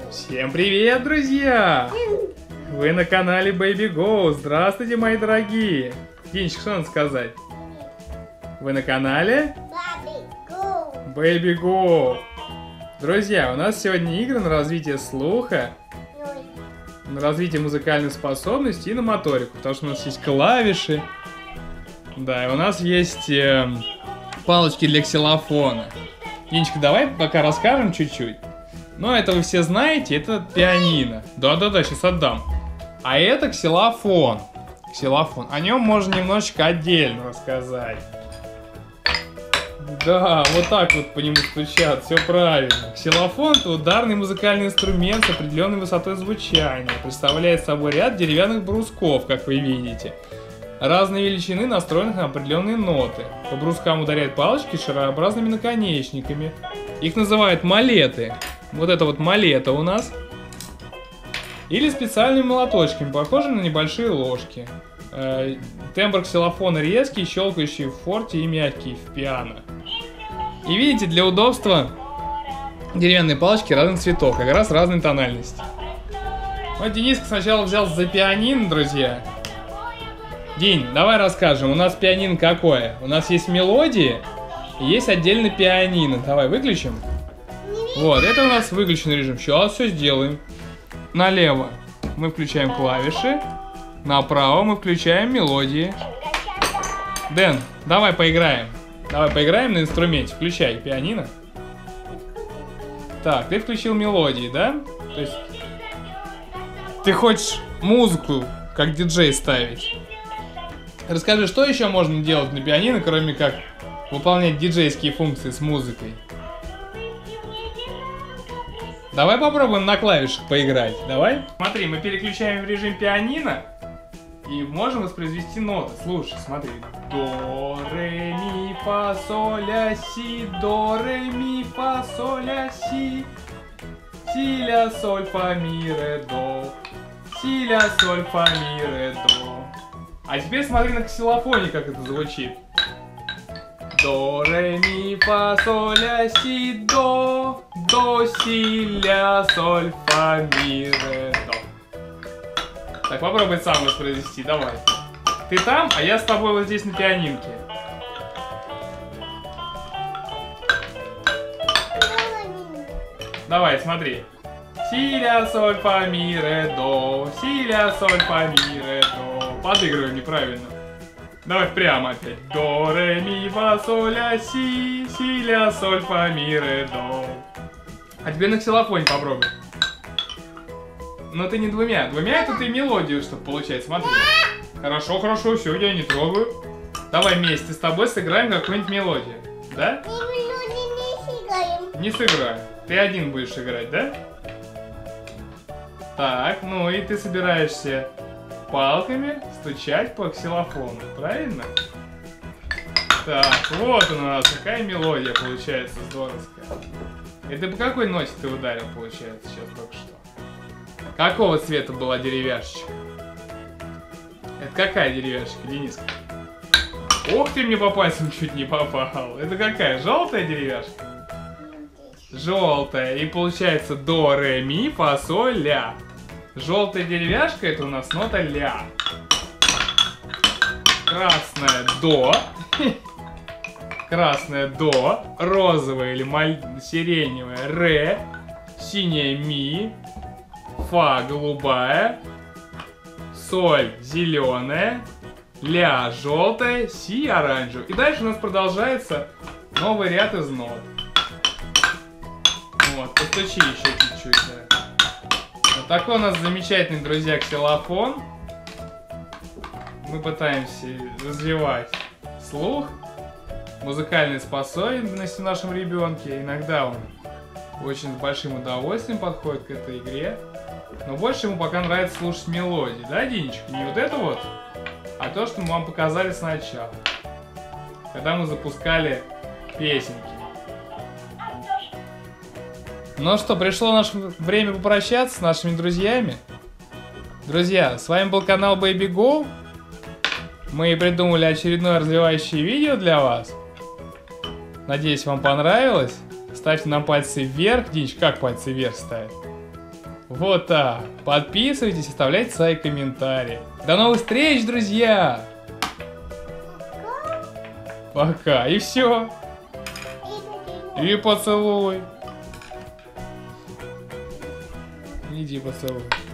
Всем привет, друзья! Вы на канале Baby Go. Здравствуйте, мои дорогие! Денечка, что надо сказать? Вы на канале Baby Go. Друзья, у нас сегодня игры на развитие слуха, на развитие музыкальных способностей и на моторику, потому что у нас есть клавиши. Да, и у нас есть палочки для ксилофона. Денечка, давай пока расскажем чуть-чуть. Но это вы все знаете, это пианино. Да-да-да, сейчас отдам. А это ксилофон. Ксилофон. О нем можно немножечко отдельно рассказать. Да, вот так вот по нему стучат, все правильно. Ксилофон — это ударный музыкальный инструмент с определенной высотой звучания. Представляет собой ряд деревянных брусков, как вы видите. Разные величины, настроенных на определенные ноты. По брускам ударяют палочки с шарообразными наконечниками. Их называют малеты. Вот это вот малета у нас. Или специальными молоточками, похожими на небольшие ложки. Тембр ксилофона резкий, щелкающий в форте и мягкий в пиано. И видите, для удобства деревянные палочки разных цветов, как раз разной тональности. Вот Дениска сначала взял за пианино, друзья. День, давай расскажем, у нас пианино какое? У нас есть мелодии и есть отдельно пианино. Давай выключим. Вот, это у нас выключенный режим. Сейчас все сделаем. Налево мы включаем клавиши. Направо мы включаем мелодии. Дэн, давай поиграем. Давай поиграем на инструменте. Включай пианино. Так, ты включил мелодии, да? То есть ты хочешь музыку как диджей ставить. Расскажи, что еще можно делать на пианино, кроме как выполнять диджейские функции с музыкой? Давай попробуем на клавишах поиграть. Давай. Смотри, мы переключаем в режим пианино и можем воспроизвести ноты. Слушай, смотри. До, ре, ми, фа, соль, ля, си. До, ре, ми, фа, соль, ля, си. Си, ля, соль, фа, ми, ре, до. Си, ля, соль, фа, ми, ре, до. А теперь смотри на ксилофоне, как это звучит. До, ре, ми, фа, соль, ля, си, до. До, си, ля, соль, фа, ми, ре, до. Так, попробуй сам воспроизвести, давай. Ты там, а я с тобой вот здесь на пианинке. Давай, смотри. Си, ля, соль, фа, ми, ре, до. Си, ля, соль, фа, ми, ре, до. Подыгрываем неправильно. Давай прямо опять. До, ре, ми, фа, соль, ля, си. Си, ля, соль, фа, ми, ре, до. А теперь на ксилофоне попробуй. Но ты не двумя. Двумя это ты мелодию, чтобы получать. Смотри. Хорошо, хорошо, все, я не трогаю. Давай вместе с тобой сыграем какую-нибудь мелодию. Да? Не сыграем. Ты один будешь играть, да? Так, ну и ты собираешься палками стучать по ксилофону, правильно? Так, вот у нас какая мелодия получается здоровская. Это по какой ноте ты ударил, получается, сейчас только что? Какого цвета была деревяшечка? Это какая деревяшечка, Дениска? Ох ты, мне по пальцам чуть не попал. Это какая? Желтая деревяшка? Желтая. И получается до, ре, ми, фа, соль, ля. Желтая деревяшка — это у нас нота ля. Красная до. Красная до. Розовая или сиреневая ре. Синяя ми. Фа голубая. Соль зеленая. Ля желтая. Си оранжевая. И дальше у нас продолжается новый ряд из нот. Вот, постучи еще чуть-чуть. Да. Вот такой у нас замечательный, друзья, ксилофон. Мы пытаемся развивать слух, музыкальные способности в нашем ребенке. Иногда он очень с большим удовольствием подходит к этой игре. Но больше ему пока нравится слушать мелодии. Да, Динечка? Не вот это вот, а то, что мы вам показали сначала. Когда мы запускали песенки. Ну что, пришло наше время попрощаться с нашими друзьями. Друзья, с вами был канал Baby Go. Мы придумали очередное развивающее видео для вас. Надеюсь, вам понравилось. Ставьте нам пальцы вверх. Динч, как пальцы вверх ставить? Вот так. Подписывайтесь, оставляйте свои комментарии. До новых встреч, друзья! Пока. И все. И поцелуй. Иди поцелуй.